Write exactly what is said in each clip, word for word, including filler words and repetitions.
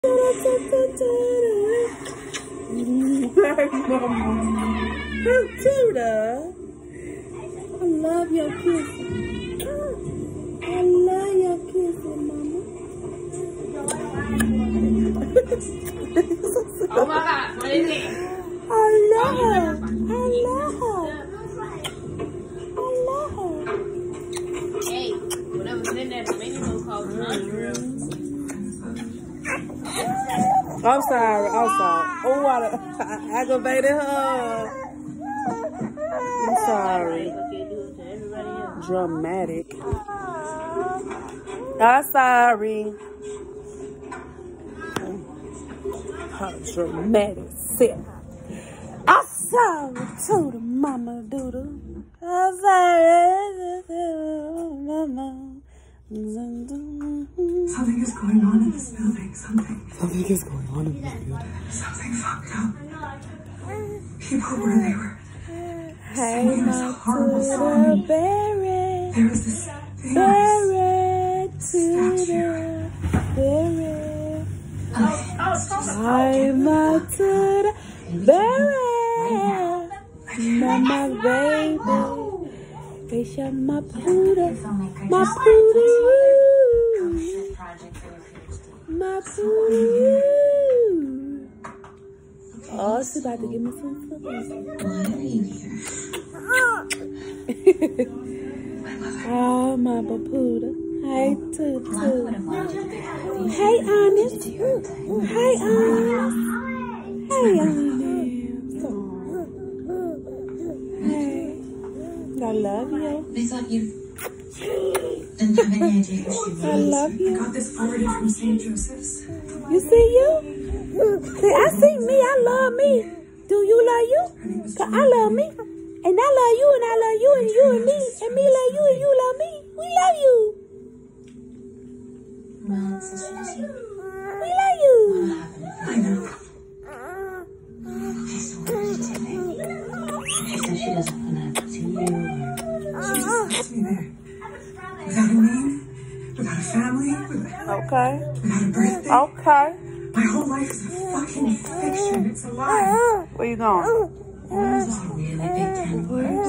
Tuda, I love your kissing. I love your kissing, mama. Oh my God, what is it? I love her. I love her. I love her. Hey, whatever's in there, the menu called Conjure. I'm sorry. I'm sorry. Oh, I, I aggravated her. I'm sorry. Dramatic. I'm sorry. How dramatic self. I'm sorry to the mama doodle. I'm sorry to the mama. Something is going on in this building. Something. Something is going on in this building. Something fucked up. People where they were Hey, singing this my horrible song. Barry. There was this thing. Barry to Statue. the Barry. And I'm a to the Barry. Mama baby. Fisha my poodle. My poodle. My poodle. Oh, she's about to give me some food. why are you here? Oh, my bapoodle. Hey, Toot Toot. Hey, Honest. Hey, Honest. Hey, Honest. Hey. I love you. They thought you didn't have any idea who she was. I love I you. got this forwarded from Saint Joseph's. You see you? See, I see me. I love me. Do you love you? Cause I love me. And I love you, and I love you, and you and me. And me love you, and you love me. We love you. Well, it's as soon as you We love you. I know. Okay, so what did she say, babe? She said she doesn't want to see you or... She just left me there. Without a name, without a family, without, Okay. without a birthday. Okay. My whole life is a fucking fiction. It's a lie. Where you going? This is a really big tent. Where you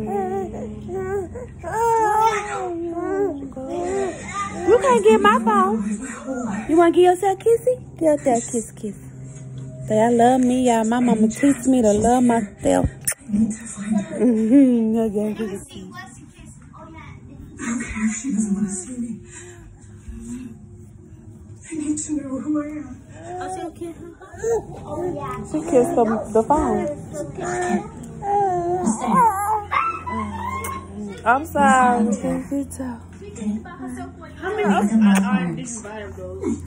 going? You can't get my phone. My whole life. You want to give yourself a kissy? Give yourself a kiss, kiss. Say, I love me, y'all. My mama teach me to love myself. I need to find her. Mm-hmm. Okay, give it to you. I don't care if she doesn't want to see me. I need to know who I am. She kissed the, the phone. I'm sorry. How many? I, I, I didn't buy those.